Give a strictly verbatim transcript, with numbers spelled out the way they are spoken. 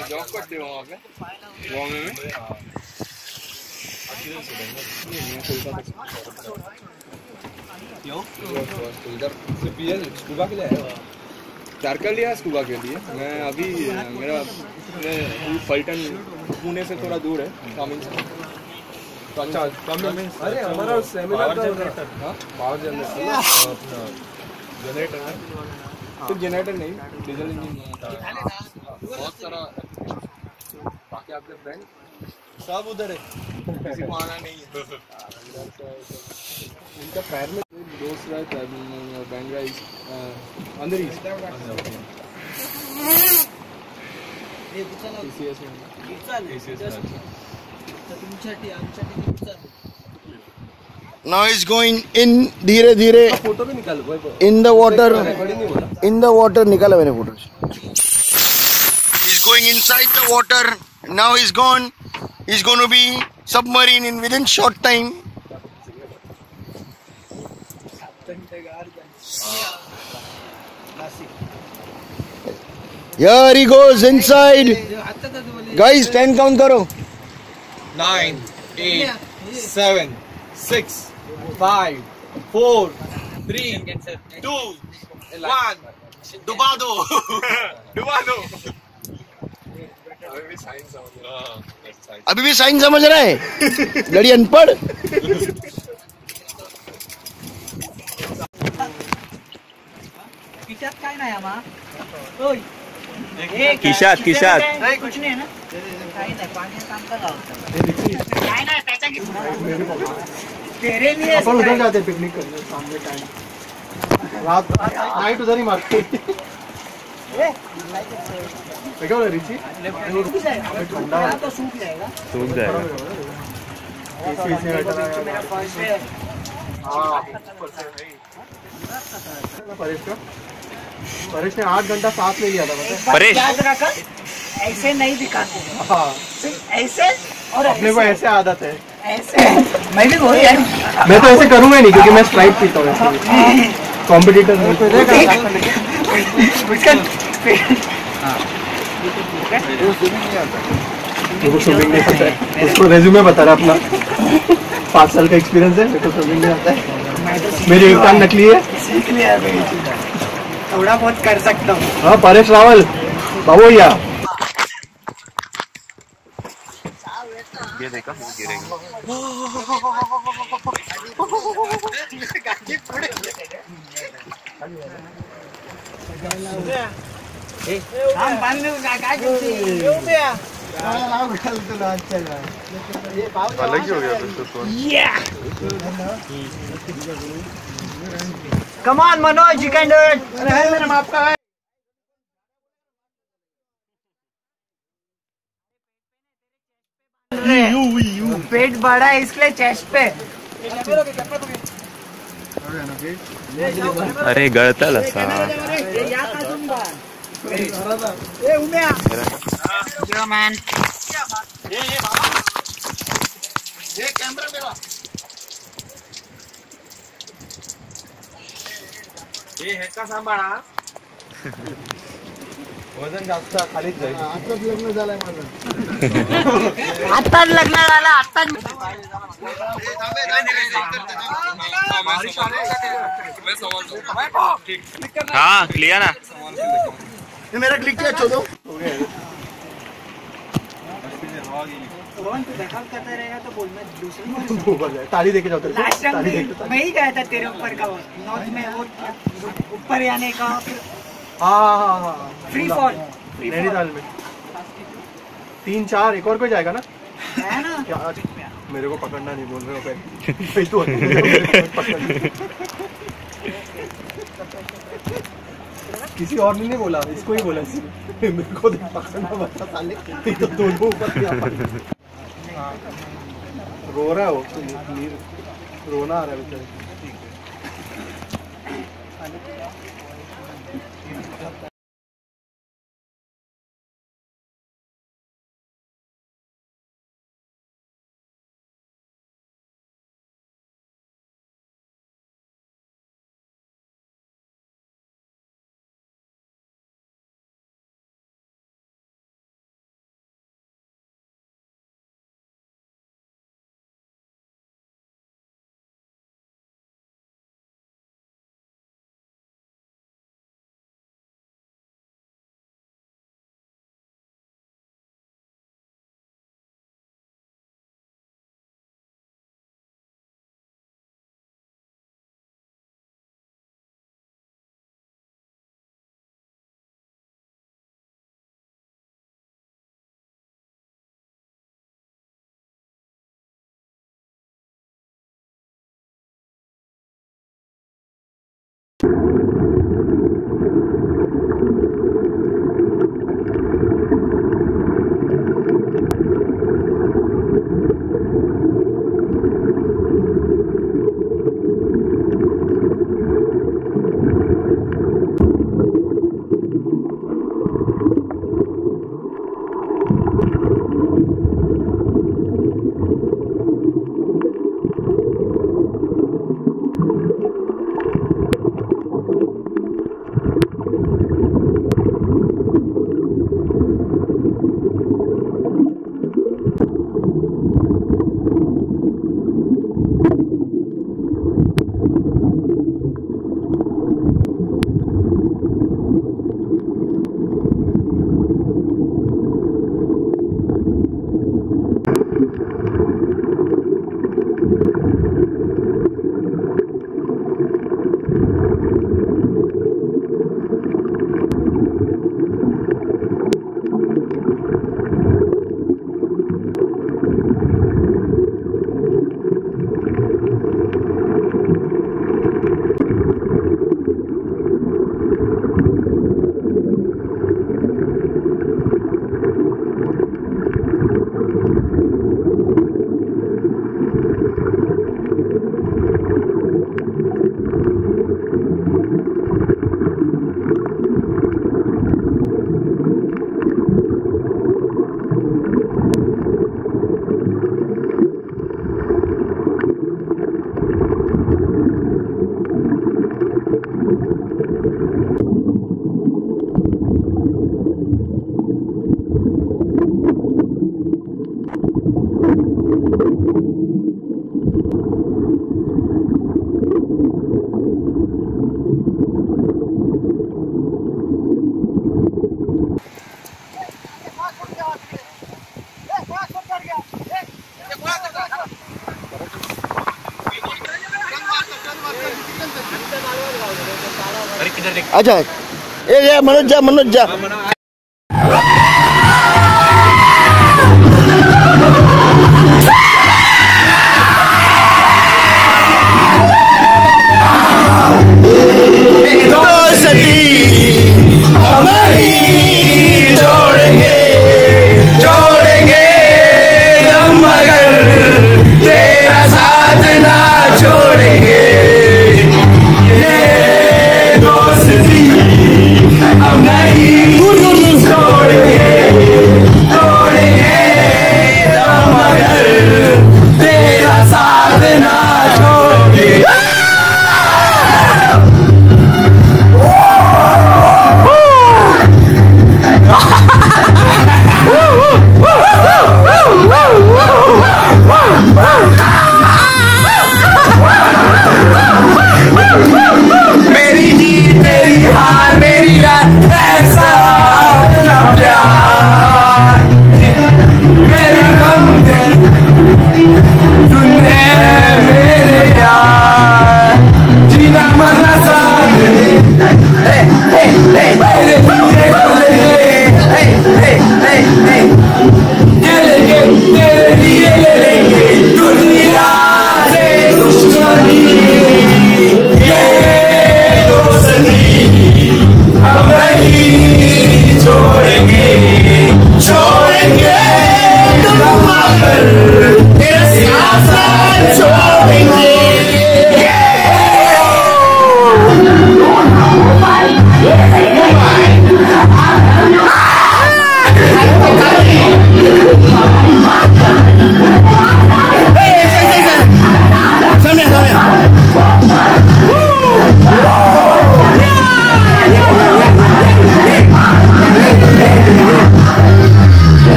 Job करते हो वहाँ पे बॉम्बे में? क्यों? इधर सिर्फ ये स्कूबा के लिए आया हो? चार कर लिया स्कूबा के लिए। मैं अभी मेरा मैं पलटन पुणे से थोड़ा दूर है कामिंग से। तो अच्छा कामिंग अरे हमारा सेमिनार जनरेटर हाँ पावर जनरेटर जनरेटर है सिर्फ जनरेटर नहीं डीजल इंजन बहुत सारा बाकी आपके फ्रेंड सब उधर है किसी को आना नहीं है इनका पैर में दोस्त रहता है बैंड्रा अंदर ही Now he's going in धीरे धीरे in the water in the water निकाला मैंने photo he's going inside the water now he's gone he's going to be submarine in within short time here he goes inside guys ten count करो nine eight seven six five four three two one डुबा दो डुबा दो अभी भी science समझ रहा है अभी भी साइंस समझ रहा है लड़ी अनपढ़ किशात काय नाही आम्हा ओय किशात किशात नाही कुछ नाही ना काही नाही पाणी काम का लावतो काय नाही त्याचा की तेरे लिए अपन उधर जाते पिकनिक करने सामने टाइम रात नाइट उधर ही मारते देखो ना रिची ठंडा तो सूख जाएगा सूख जाएगा इसी इसी मेरा फर्स्ट है हां परेश का परेश ने आठ घंटा साथ ले लिया था पता परेश याद रखा ऐसे नहीं दिखाते हाँ सिर्फ ऐसे और अपने को ऐसे आदत है ऐसे मैं भी बोल यार मैं तो ऐसे करूंगा नहीं क्योंकि मैं स्प्राइट पीता हूँ कॉम्पिटिटर स्विमिंग नहीं आता है उसको रेज्यूमे बता रहा अपना पाँच साल का एक्सपीरियंस है मेरे को स्विमिंग नहीं आता है मेरी एक कान नकली है सीख लिया थोड़ा बहुत कर सकता हूँ हाँ परेश रावल बाबू भैया ये देखा गिरेगा हम पानी में क्या क्यों पे अलग ही हो गया तो phone come on Manoj you can do it अरे है मेरा माप का है यू यू पेट बड़ा है इसलिए चेस्ट पे अरे गळतल असा ए उम्या यो मैन ये ये बाबा ये कैमरा मेरा ये है का सांभाळा वजन जास्त खालीच जाईल आताच लग्न झालंय माझं आताच लग्न झालं आताच हाँ क्लियर ना ये मेरा क्लिक किया छोड़ो करता रहेगा तो बोलना दूसरी ताली देके जाओ लास्ट टाइम मैं ही गया था तेरे ऊपर का नॉर्थ में वो ऊपर आने का हाँ हाँ हाँ फ्री फॉल नैनीताल में तीन चार एक और कोई जाएगा ना है ना क्या आज मेरे को पकड़ना नहीं बोल रहे हो पहले तो किसी और ने नहीं बोला इसको ही बोला मेरे को पकड़ना बता साले तो दोनों ऊपर रो रहा है वो रोना आ रहा है बेचारे अच्छा ए ये मनोज जा मनोज जा